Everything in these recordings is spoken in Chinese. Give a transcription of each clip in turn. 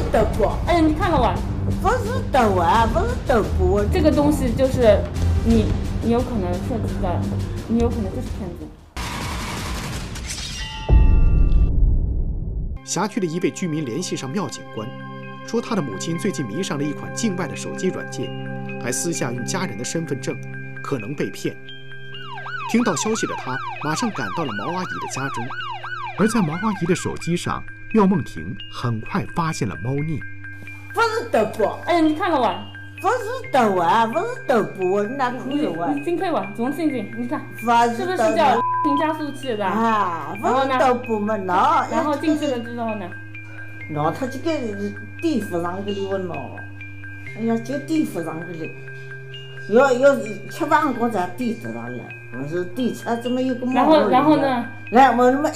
德国。 哎呀，你看了吧？ 不是德啊，不是德国。 这个东西就是你有可能涉及的，你有可能就是骗子。 辖区的一位居民联系上庙警官，说他的母亲最近迷上了一款境外的手机软件，还私下用家人的身份证，可能被骗。听到消息的他马上赶到了毛阿姨的家中，而在毛阿姨的手机上，廖梦婷很快发现了猫腻。 不是德国。 哎呀，你看了吧？ 不是德啊，不是德国，那可以玩。 你进去吧，总进去，你看是不是德叫加速器的？ 啊，不是德国嘛，那然后进去了之后呢？ 那他这个地府上去的问了，哎呀，这地府上去的，要7万块才抵得上来，我是抵车这么一个毛。 然后呢？ 然后那么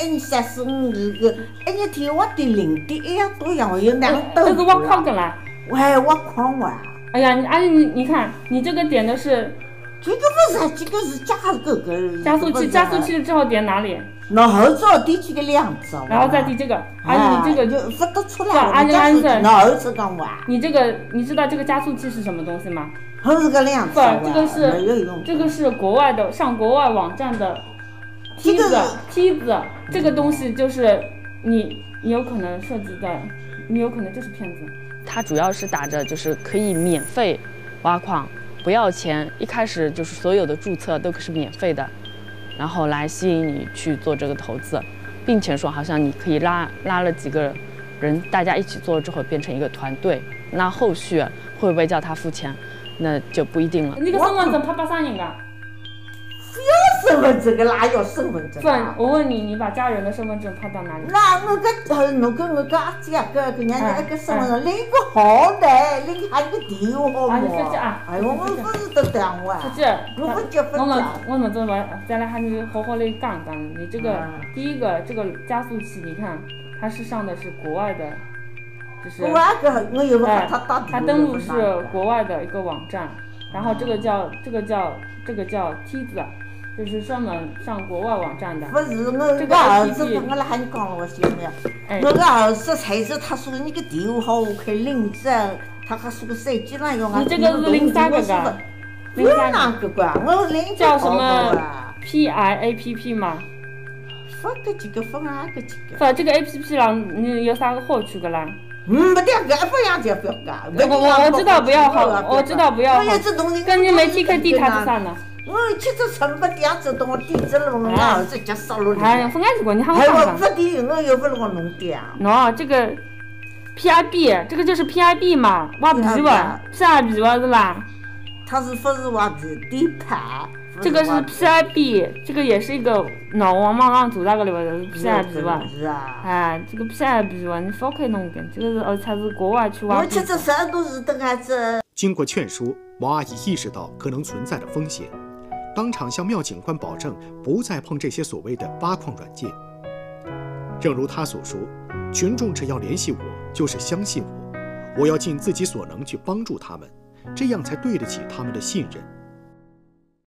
135这个，1天我得0.1样多样，我有2斗。 这是挖矿的啦。 喂，挖矿哇！ 哎呀，阿姨你看，你这个点的是。 这个不是，这个是加速器， 加速器之后点哪里？ 然后再点这个2次， 然后再点这个。阿姨，你这个就分得出来。 阿姨， 然后才讲完。 你这个，你知道这个加速器是什么东西吗？ 还是个2次。 不，这个是国外的，上国外网站的梯子，这个东西就是你有可能涉及的，你有可能就是骗子。 它主要是打着就是可以免费挖矿。不要钱，一开始就是所有的注册都是免费的，然后来吸引你去做这个投资，并且说好像你可以拉了几个人，大家一起做之后变成一个团队，那后续会不会叫他付钱，那就不一定了。 你个身份证拍不上人家？ 要身份证个哪有身份证？ 我问你，你把家人的身份证拍到哪里？ 那侬跟我阿姐个人家一个身份证，领个号的，领还有个电话号码。 你说啊？ 哎，我不是得电话。 说姐， 我不结婚了。 我们这边再来喊你好好的讲讲，你这个第一个这个加速器，你看它是上的是国外的，就是国外个我有个他打电话。 它登录是国外的一个网站，然后这个叫梯子。就是专门上国外网站的。 不是我儿子，我来喊你讲了，我晓得没有？我个儿子才是他说你个电话号可以领着，他还说个手机那用啊。 你这个是03个个？ 有哪个个？我领叫什么 PIAPP 嘛？ 发个几个，发哪个几个？ 发这个 APP 上你有啥个好处个啦？ 不得个，不要就不要干。 我知道不要好，我知道不要好。跟你没 TK 地他是啥呢？ 我去这城不点子到我地址了，我儿子就烧了。 哎呀，分开这个，你喊我讲讲。 不的，我又不能弄点。 喏，这个 PIB， 这个就是 PIB 嘛，挖币吧，PIB 吧是吧？ 它是不是挖币地盘？ 这个是 PIB， 这个也是一个脑网上做那个的吧，是 PIB 吧？ 是啊。 哎，这个 PIB 吧，你少可以弄点，这个是才是国外去挖币。 我去这啥都是这个子。 经过劝说，毛阿姨意识到可能存在的风险。当场向庙警官保证不再碰这些所谓的挖矿软件。正如他所说，群众只要联系我，就是相信我，我要尽自己所能去帮助他们，这样才对得起他们的信任。